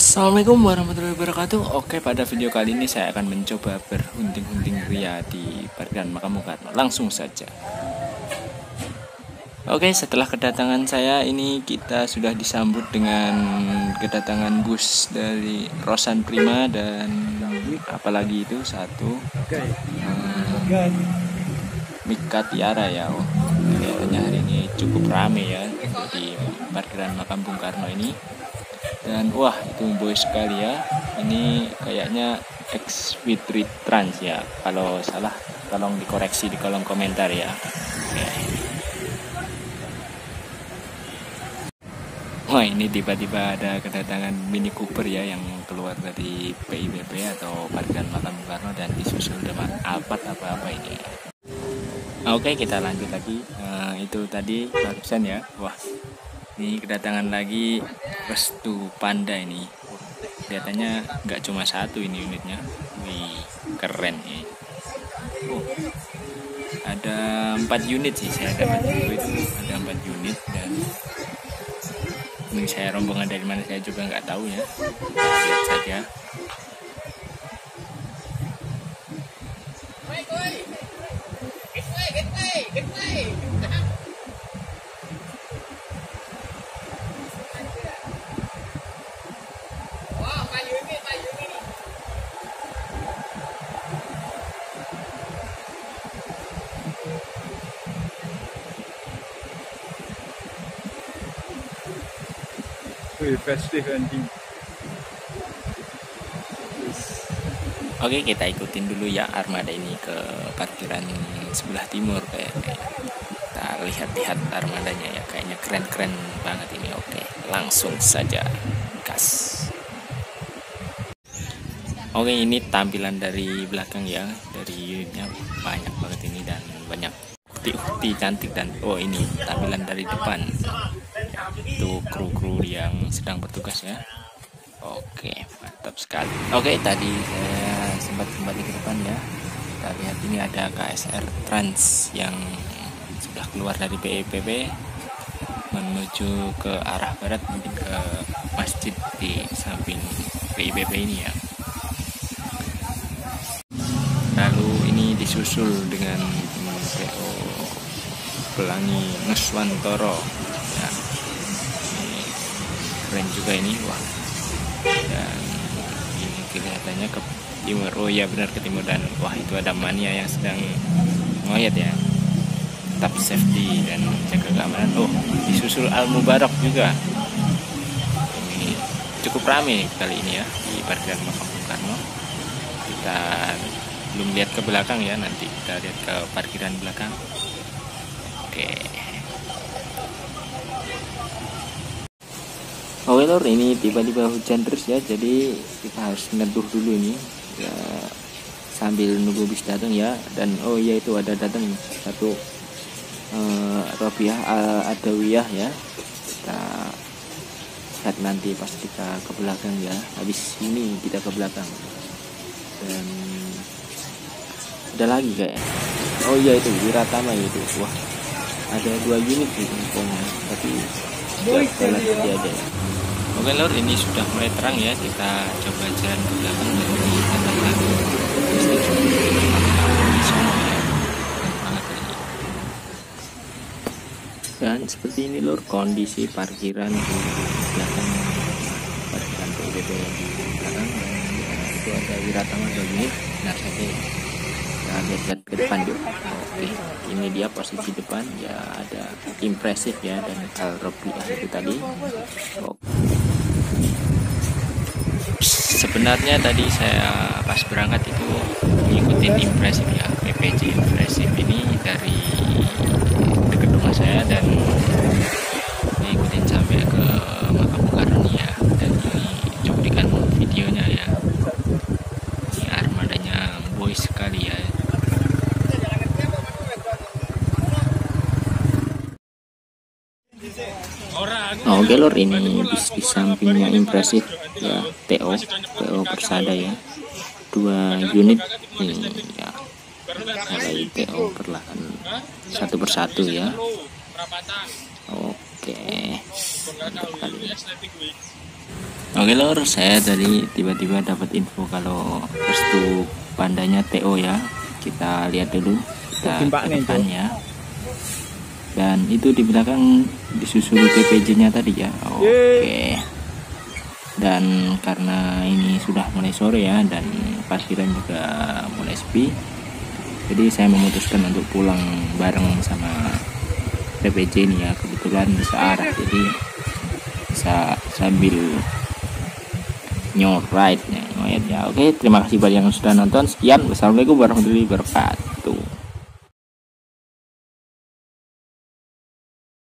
Assalamualaikum warahmatullahi wabarakatuh. Oke, pada video kali ini saya akan mencoba berhunting-hunting pria di parkiran makam Bung Karno. Langsung saja. Oke, setelah kedatangan saya ini kita sudah disambut dengan kedatangan bus dari Rosan Prima dan apalagi itu satu Mika Tiara ya. Oh, kelihatannya hari ini cukup rame ya di parkiran makam Bung Karno ini. Dan wah, itu boy sekali ya. Ini kayaknya ex Fitri Trans ya. Kalau salah tolong dikoreksi di kolom komentar ya. Oke. Wah, ini tiba-tiba ada kedatangan Mini Cooper ya yang keluar dari PIBP atau parkiran makam Bung Karno dan disusul dengan Alphard apa-apa ini. Oke, kita lanjut lagi. Itu tadi barusan ya. Wah, ini kedatangan lagi Restu Panda ini. Kelihatannya nggak cuma satu ini unitnya. Wih, keren nih. Oh, ada 4 unit sih saya dapat info itu. Ada 4 unit dan ini saya rombongan dari mana saya juga nggak tahu ya. Lihat saja. Festive ending. Oke, kita ikutin dulu ya armada ini ke parkiran sebelah timur kayaknya. Kita lihat-lihat armadanya ya, kayaknya keren-keren banget ini. Oke, langsung saja gas. Oke, ini tampilan dari belakang ya, dari unitnya banyak banget ini dan banyak ukti-ukti cantik. Dan oh, ini tampilan dari depan, itu kru-kru yang sedang bertugas ya. Oke, mantap sekali. Oke, tadi saya sempat kembali ke depan ya. Kita lihat ini ada KSR Trans yang sudah keluar dari PIBP menuju ke arah barat, mungkin ke masjid di samping PIBP ini ya. Lalu ini disusul dengan PO Pelangi Nuswantoro ya. Ini keren juga ini, wah. Dan ini kelihatannya ke timur. Oh ya, benar ke timur. Dan wah, itu ada mania yang sedang ngoyet ya. Tetap safety dan jaga keamanan. Oh, disusul Al Mubarak juga. Ini cukup ramai kali ini ya di parkiran makam Bung Karno. Kita belum lihat ke belakang ya, nanti kita lihat ke parkiran belakang. Oke. Oke lor, ini tiba-tiba hujan terus ya, jadi kita harus neduh dulu ini ya, sambil nunggu bis datang ya. Dan oh iya, itu ada datang satu Robiah Adawiyah ya. Kita lihat nanti pas kita ke belakang ya, habis ini kita ke belakang. Dan ada lagi kayak, oh iya, itu Wiratama itu. Wah, ada 2 unit sih infonya, tapi jalan dia aja ya. Oke lor, ini sudah mulai terang ya, kita coba jalan ke belakang dari kata lagi. Dan seperti ini lor kondisi parkiran di belakang, parkiran PIBP di belakang. Dan itu ada Wiratama 2 unit. Nah, saja kita lihat ke depan yuk. Oke, ini dia posisi depan ya, ada impresif ya dan Al-Robiah itu tadi. Oke. Sebenarnya tadi saya pas berangkat itu ngikutin impresif ya, PPJ impresif ini dari dekat rumah saya dan ngikutin sampai ke makam Bung Karno ya. Dan ini cuplikan videonya ya. Ini armadanya boy sekali ya. Oke lor, ini di sampingnya impresif ya, TO Persada ya, 2 unit ini ya, mulai TO perlahan satu persatu ya. Oke, mantap kali. Oke lor, saya tadi tiba-tiba dapat info kalau restu pandanya TO ya. Kita lihat dulu, kita ke depan ya. Dan itu di belakang disusuri TPJ-nya tadi ya. Oke. Dan karena ini sudah mulai sore ya, dan parkiran juga mulai sepi, jadi saya memutuskan untuk pulang bareng sama TPJ ini ya. Kebetulan searah, jadi bisa sambil nyoride ya. Oke, terima kasih buat yang sudah nonton. Sekian, wassalamualaikum warahmatullahi wabarakatuh.